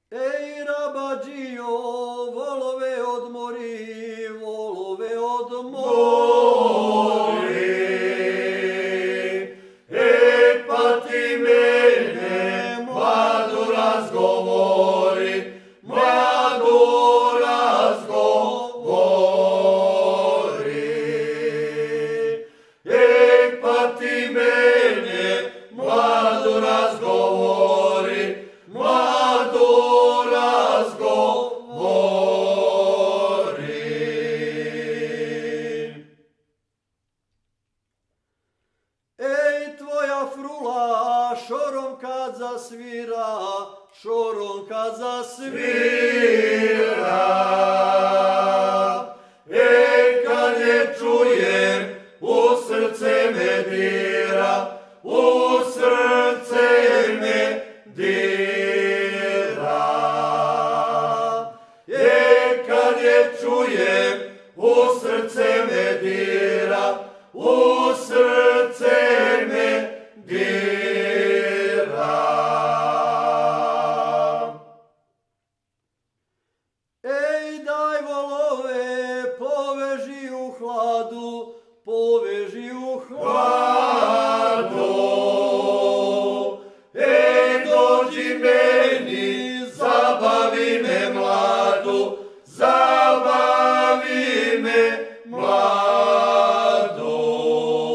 Ej, rabađijo, volove odmori, volove odmori. Ej, pa ti mene, mladu razgovori, mladu razgovori. Ej, pa ti mene, mladu razgovori, mladu razgovori. Ej, tvoja frula, šorom kad zasvira, šorom kad zasvira. Ej, kad je čujem, u srce me dira, u srce me dira. Ej, kad je čujem, u srce me dira, u srce me dira. Ej, daj volove, poveži u hladu, poveži u hladu. Ej, dođi meni, zabavi me mladu, zabavi me mladu.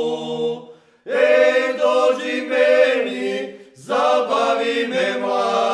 Ej, dođi meni, zabavi me mladu.